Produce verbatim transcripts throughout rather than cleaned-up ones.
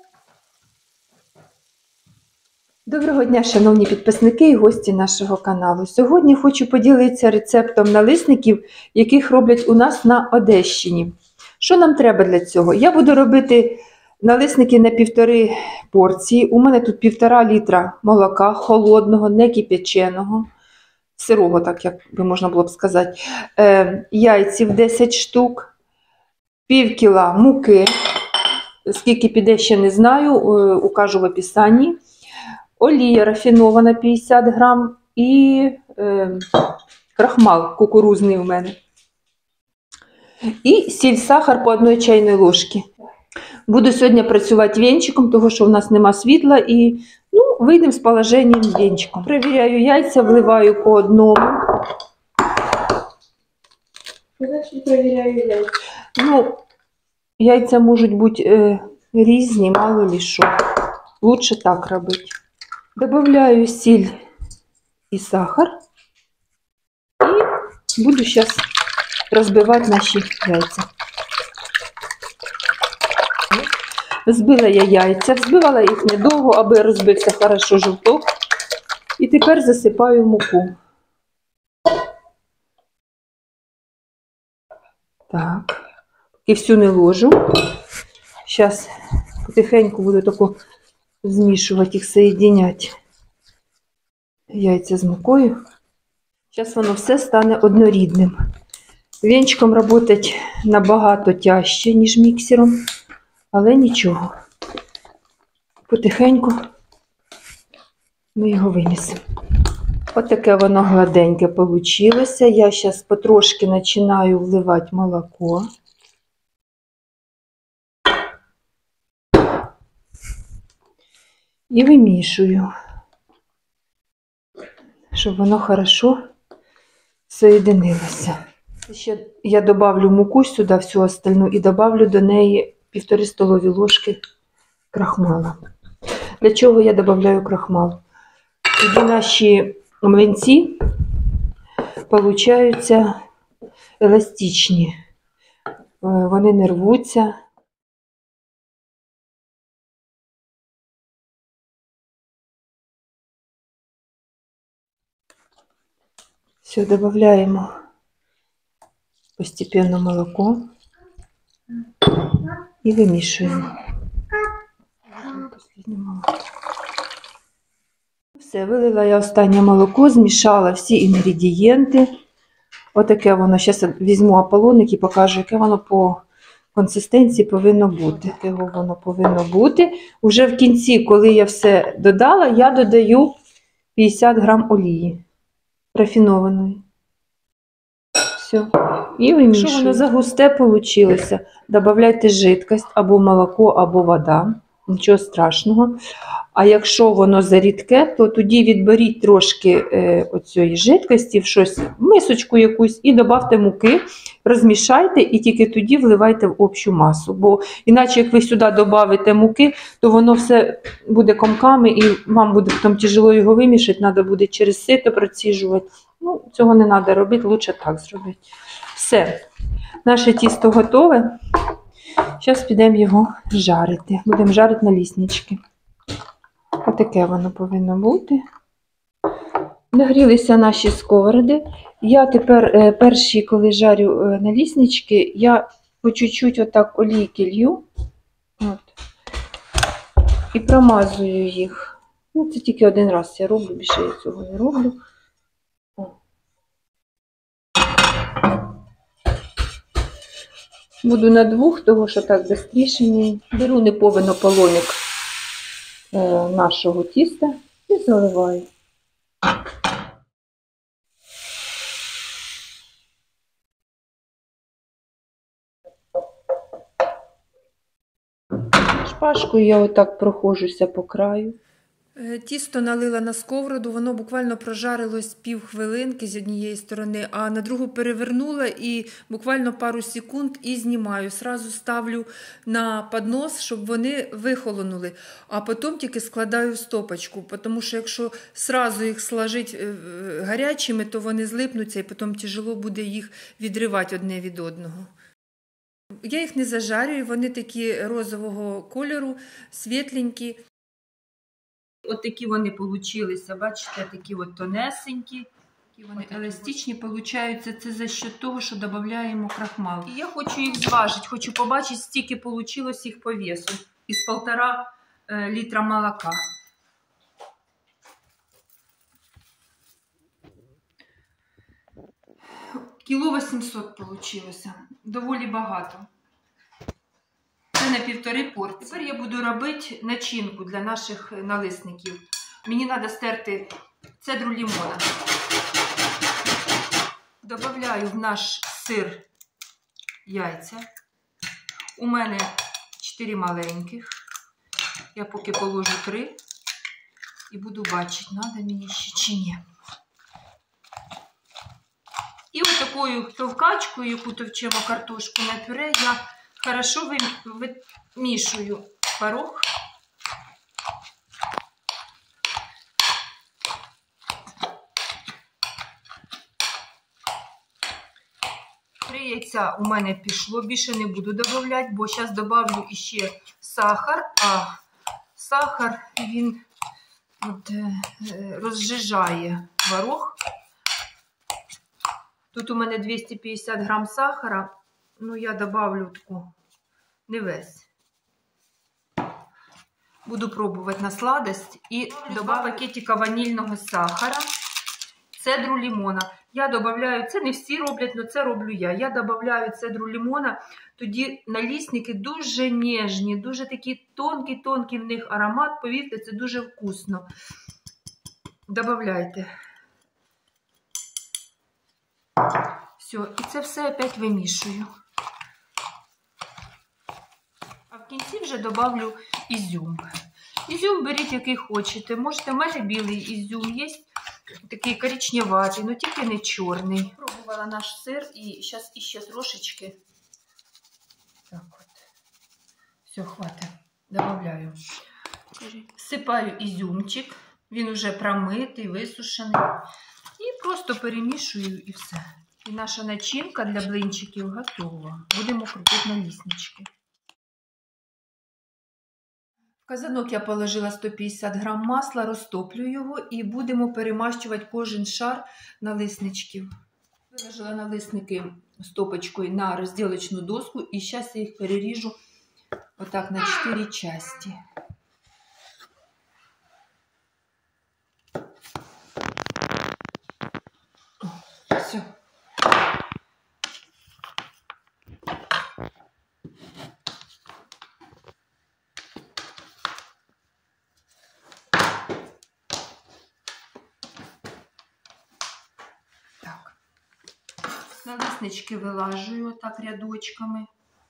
Доброго дня, шановні підписники і гості нашого каналу. Сьогодні хочу поділитися рецептом налисників, яких роблять у нас на Одещині. Що нам треба для цього? Я буду робити налисники на півтори порції. У мене тут півтора літра молока холодного, не кип'яченого, сирого, так як би можна було б сказати. Е, яйців десять штук, пів кіла муки, скільки піде ще не знаю, укажу в описанні. Олія рафінована п'ятдесят грам і е, крахмал кукурузний у мене. І сіль, сахар по одній чайній ложці. Буду сьогодні працювати вінчиком, тому що в нас нема світла, і ну, вийдемо з положенням вінчиком. Перевіряю яйця, вливаю по одному. Значить, перевіряю яйця. Ну, яйця можуть бути е, різні, мало ли що. Лучше так робити. Добавляю сіль і сахар і буду зараз розбивати наші яйця. Збила я яйця, взбивала їх недовго, аби розбився хорошо жовток. І тепер засипаю муку. Так, і всю не ложу. Зараз потихеньку буду таку змішувати їх, соєдиняти яйця з мукою. Зараз воно все стане однорідним. Вінчиком працювати набагато тяжче, ніж міксером, але нічого. Потихеньку ми його вимісимо. Ось таке воно гладеньке вийшло. Я зараз потрошки починаю вливати молоко. І вимішую, щоб воно хорошо соєдинилося. Ще я добавлю муку сюди, всю остальну, і добавлю до неї півтори столові ложки крахмала. Для чого я додаю крахмал? Тоді наші млинці получаються еластичні, вони не рвуться. Все, добавляємо постепенно молоко і вимішуємо. Все, вилила я останнє молоко, змішала всі інгредієнти. Отаке воно. Зараз візьму аполлоник і покажу, яке воно по консистенції повинно бути. Якого воно повинно бути. Уже в кінці, коли я все додала, я додаю п'ятдесят грам олії рафінованої. Все. І вимішую. Якщо воно загусте вийшло, додавайте жидкость, або молоко, або вода. Нічого страшного. А якщо воно зарідке, то тоді відберіть трошки е, оцієї жидкості в щось, в мисочку якусь, і додавте муки, розмішайте і тільки тоді вливайте в общу масу. Бо іначе, як ви сюди додавите муки, то воно все буде комками і вам буде потім тяжело його вимішати, треба буде через сито проціжувати. Ну, цього не треба робити, краще так зробити. Все, наше тісто готове. Зараз підемо його жарити. Будемо жарити наліснички. Отаке воно повинно бути. Нагрілися наші сковороди. Я тепер, перші, коли жарю наліснички, я по чуть-чуть отак олійки лью. От. І промазую їх. Ну, це тільки один раз я роблю, більше я цього не роблю. Буду на двох, того що так швидше. Беру неповен аполлоник е, нашого тіста і заливаю. Шпажкою я отак проходжуся по краю. Тісто налила на сковороду, воно буквально прожарилось пів хвилинки з однієї сторони, а на другу перевернула і буквально пару секунд і знімаю. Сразу ставлю на піднос, щоб вони вихолонули, а потім тільки складаю в стопочку, тому що якщо сразу їх сложити гарячими, то вони злипнуться і потім тяжело буде їх відривати одне від одного. Я їх не зажарюю, вони такі розового кольору, світленькі. От такі вони получилися, бачите, такі от тонесенькі. Вони еластичні получаються, це за счет того, що додаємо крахмал. І я хочу їх зважити, хочу побачити, стільки вийшло їх по весу із півтора е, літра молока. Кіло вісімсот вийшло, доволі багато. Це на півтори порції. Тепер я буду робити начинку для наших налисників. Мені треба стерти цедру лимона. Добавляю в наш сир яйця. У мене чотири маленьких. Я поки положу три і буду бачити, треба мені ще чи ні. І ось такою товкачкою, яку товчемо картошку на пюре, я хорошо вимішую творог. Три яйця у мене пішло, більше не буду додавати, бо зараз додавлю іще сахар, а сахар, він от, розжижає творог. Тут у мене двісті п'ятдесят грам сахара, ну я добавлю таку, не весь. Буду пробувати на сладость і два пакетика ванільного сахара, цедру лимона. Я додаю, це не всі роблять, але це роблю я. Я додаю цедру лимона, тоді налисники дуже ніжні, дуже такі тонкий-тонкий в них аромат, повірте, це дуже вкусно. Добавляйте. Все, і це все опять вимішую. А в кінці вже добавлю ізюм. Ізюм беріть, який хочете. Можете, в мене білий ізюм є, такий коричневатий, але тільки не чорний. Пробувала наш сир і зараз іще трошечки. Так от. Все, хватить. Добавляю. Всипаю ізюмчик. Він уже промитий, висушений. І просто перемішую і все. І наша начинка для блинчиків готова. Будемо крутити налиснички. В казанок я положила сто п'ятдесят грам масла, розтоплю його і будемо перемащувати кожен шар налисничків. Виложила налисники стопочкою на розділочну доску і зараз я їх переріжу отак на чотири часті. Все. Так. Налиснички вилажую так рядочками.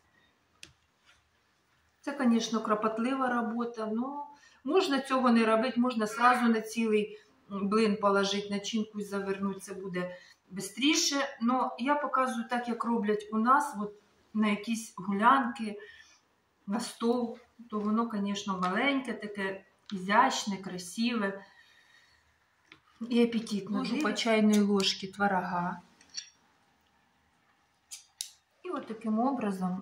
Це, звісно, кропотлива робота, але можна цього не робити, можна одразу на цілий блин положити, начинку і завернути, це буде швидше. Но я показую так, як роблять у нас, от на якісь гулянки, на стол. То воно, звісно, маленьке, таке ізящне, красиве і апетитне. Ложу по чайної ложки творога. І от таким образом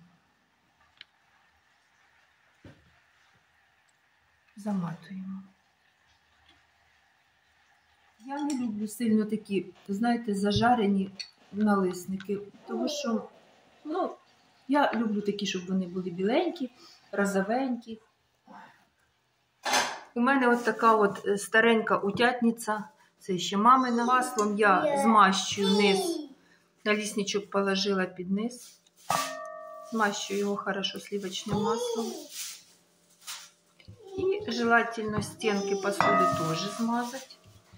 заматуємо. Я не люблю сильно такі, знаєте, зажарені налисники, тому що, ну, я люблю такі, щоб вони були біленькі, розовенькі. У мене от така от старенька утятниця, це ще мамина. Маслом я змащую низ, налисничок положила під низ, змащую його хорошо сливочним маслом. І желательно стінки посуди теж змазати.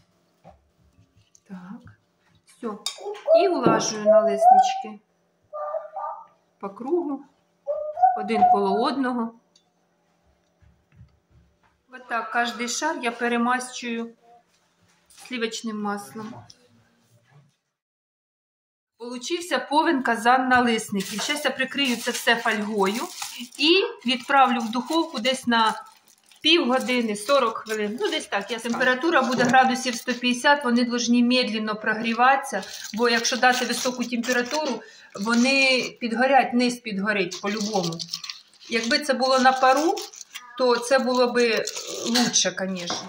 Так, все. І улажую налиснички по кругу, один коло одного. Ось так, кожний шар я перемащую сливочним маслом. Получився повен казан налисників. Зараз я прикрию це все фольгою і відправлю в духовку десь на півгодини, сорок хвилин. Ну, десь так. Я температура буде градусів сто п'ятдесят, вони повинні медленно прогріватися, бо якщо дати високу температуру, вони підгорять, низ підгорить по-любому. Якби це було на пару, то це було б лучше, звісно.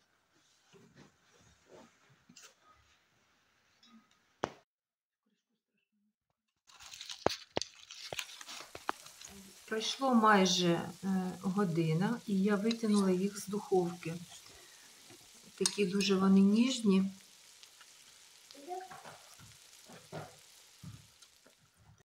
Пройшло майже е, година, і я витягнула їх з духовки. Такі дуже вони ніжні.